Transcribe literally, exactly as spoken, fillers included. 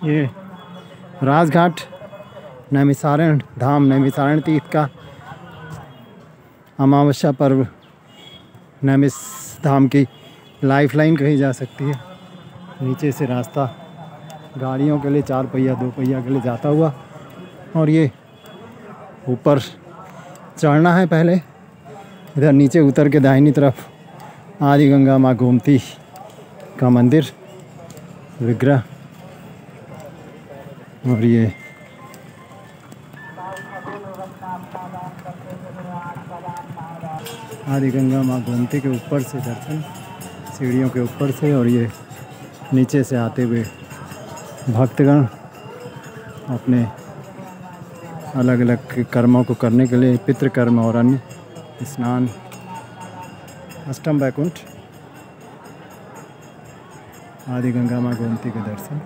ये राजघाट नैमिषारण्य धाम, नैमिषारण्य तीर्थ का अमावस्या पर्व नैमिष धाम की लाइफ लाइन कही जा सकती है। नीचे से रास्ता गाड़ियों के लिए, चार पहिया दो पहिया के लिए जाता हुआ, और ये ऊपर चढ़ना है। पहले इधर नीचे उतर के दाहिनी तरफ आदि गंगा माँ गोमती का मंदिर विग्रह, और ये आदि गंगा माँ गोमती के ऊपर से दर्शन, सीढ़ियों के ऊपर से, और ये नीचे से आते हुए भक्तगण अपने अलग अलग कर्मों को करने के लिए, पितृ कर्म और अन्य स्नान, अष्टम वैकुंठ, आदि गंगा माँ गोमती के दर्शन।